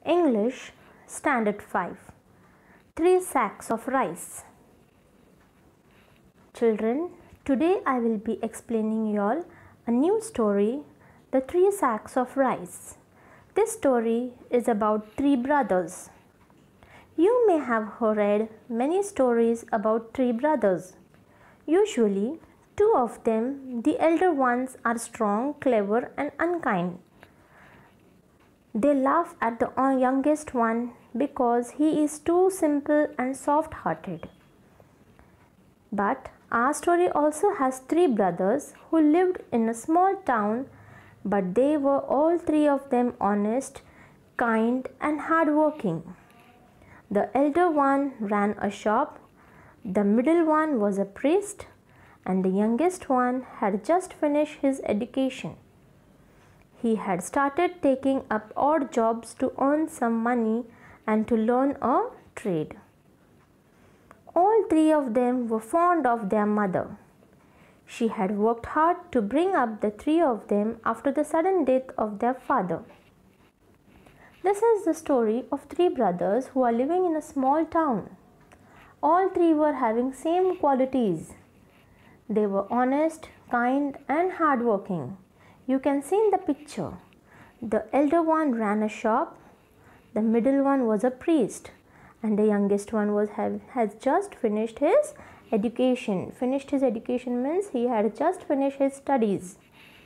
English Standard 5. 3 sacks of rice. Children, today I will be explaining you all a new story, The 3 Sacks of Rice. This story is about 3 brothers. You may have read many stories about 3 brothers. Usually, 2 of them, the elder ones, are strong, clever and unkind. They laugh at the youngest one because he is too simple and soft-hearted. But our story also has 3 brothers who lived in a small town, but they were all 3 of them honest, kind and hardworking. The elder one ran a shop, the middle one was a priest, and the youngest one had just finished his education. He had started taking up odd jobs to earn some money and to learn a trade. All 3 of them were fond of their mother. She had worked hard to bring up the 3 of them after the sudden death of their father. This is the story of 3 brothers who are living in a small town. All 3 were having same qualities. They were honest, kind and hardworking. You can see in the picture, the elder one ran a shop, the middle one was a priest, and the youngest one has just finished his education. Finished his education means he had just finished his studies.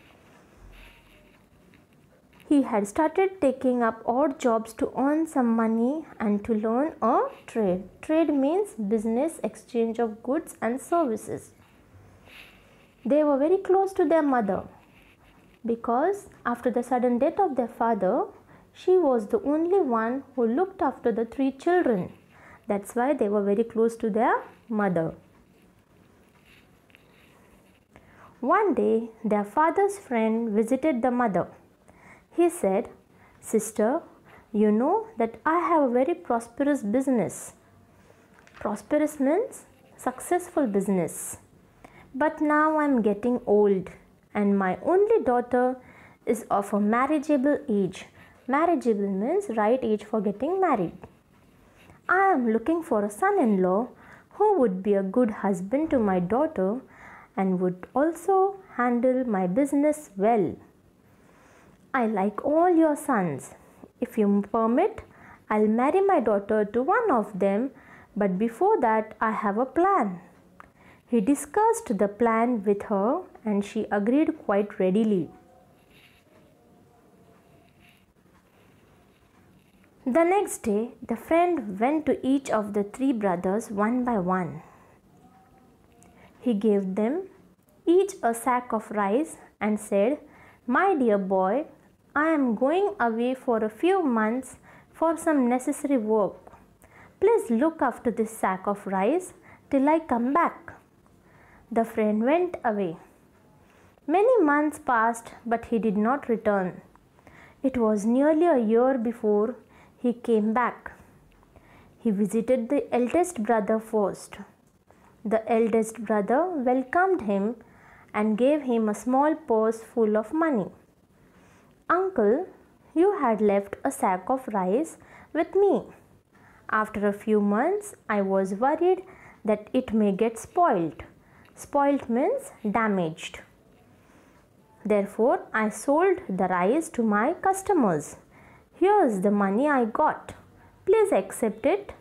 He had started taking up odd jobs to earn some money and to learn a trade. Trade means business, exchange of goods and services. They were very close to their mother, because after the sudden death of their father, she was the only one who looked after the 3 children. That's why they were very close to their mother. One day, their father's friend visited the mother. He said, "Sister, you know that I have a very prosperous business." Prosperous means successful business. But now I am getting old, and my only daughter is of a marriageable age. Marriageable means right age for getting married. I am looking for a son-in-law who would be a good husband to my daughter and would also handle my business well. I like all your sons. If you permit, I'll marry my daughter to one of them, but before that I have a plan. He discussed the plan with her and she agreed quite readily. The next day, the friend went to each of the 3 brothers one by one. He gave them each a sack of rice and said, "My dear boy, I am going away for a few months for some necessary work. Please look after this sack of rice till I come back." The friend went away. Many months passed, but he did not return. It was nearly a year before he came back. He visited the eldest brother first. The eldest brother welcomed him and gave him a small purse full of money. "Uncle, you had left a sack of rice with me. After a few months, I was worried that it may get spoiled. Spoiled means damaged. Therefore, I sold the rice to my customers. Here's the money I got. Please accept it."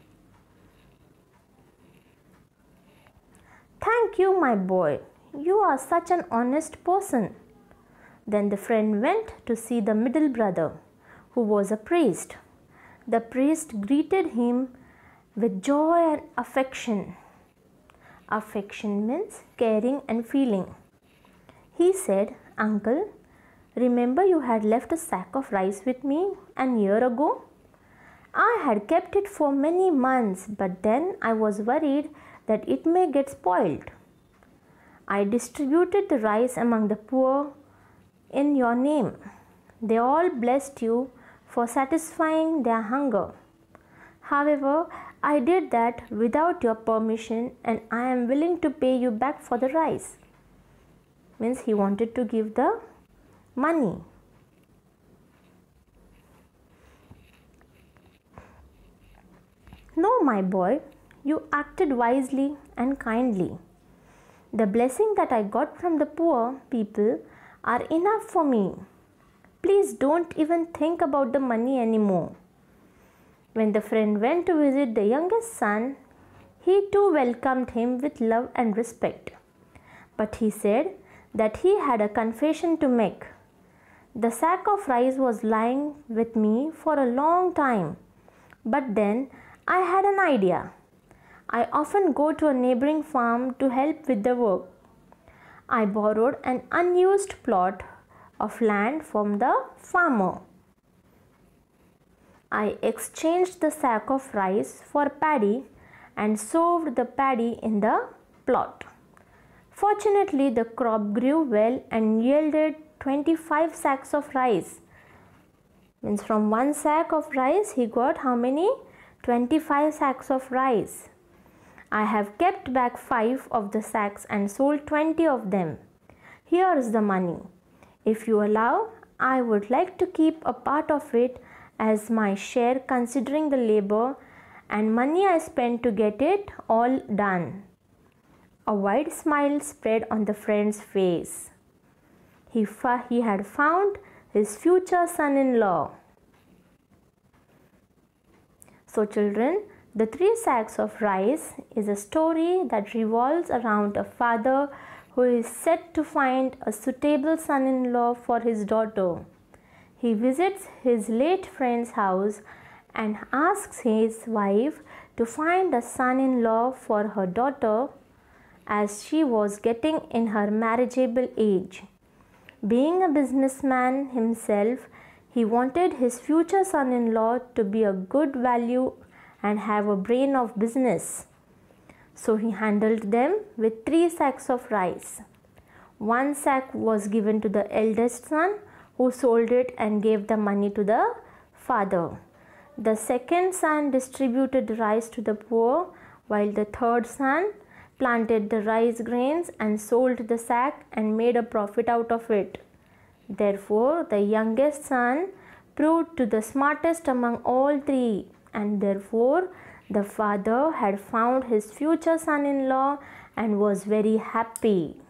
"Thank you, my boy. You are such an honest person." Then the friend went to see the middle brother, who was a priest. The priest greeted him with joy and affection. Affection means caring and feeling. He said, "Uncle, remember you had left a sack of rice with me an year ago? I had kept it for many months, but then I was worried that it may get spoiled. I distributed the rice among the poor in your name. They all blessed you for satisfying their hunger. However, I did that without your permission and I am willing to pay you back for the rice." Means he wanted to give the money. No, my boy, you acted wisely and kindly. The blessing that I got from the poor people are enough for me. Please don't even think about the money anymore. When the friend went to visit the youngest son, he too welcomed him with love and respect. But he said that he had a confession to make. The sack of rice was lying with me for a long time, but then I had an idea. I often go to a neighboring farm to help with the work. I borrowed an unused plot of land from the farmer. I exchanged the sack of rice for paddy and sowed the paddy in the plot. Fortunately, the crop grew well and yielded 25 sacks of rice. Means from one sack of rice he got how many? 25 sacks of rice. I have kept back 5 of the sacks and sold 20 of them. Here is the money. If you allow, I would like to keep a part of it as my share, considering the labor and money I spent to get it all done. A wide smile spread on the friend's face. He had found his future son-in-law. So children, the 3 sacks of rice is a story that revolves around a father who is set to find a suitable son-in-law for his daughter. He visits his late friend's house and asks his wife to find a son-in-law for her daughter as she was getting in her marriageable age. Being a businessman himself, he wanted his future son-in-law to be a good value and have a brain of business. So he handled them with 3 sacks of rice. 1 sack was given to the eldest son, who sold it and gave the money to the father. The second son distributed the rice to the poor, while the third son planted the rice grains and sold the sack and made a profit out of it. Therefore, the youngest son proved to the smartest among all 3, and therefore the father had found his future son-in-law and was very happy.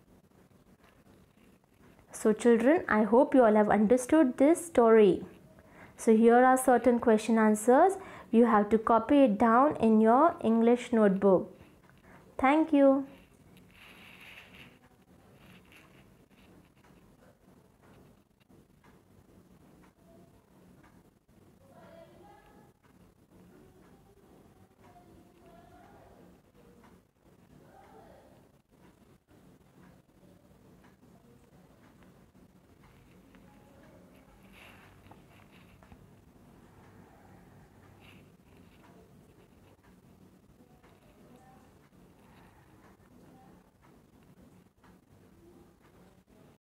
So children, I hope you all have understood this story. So here are certain question answers. You have to copy it down in your English notebook. Thank you.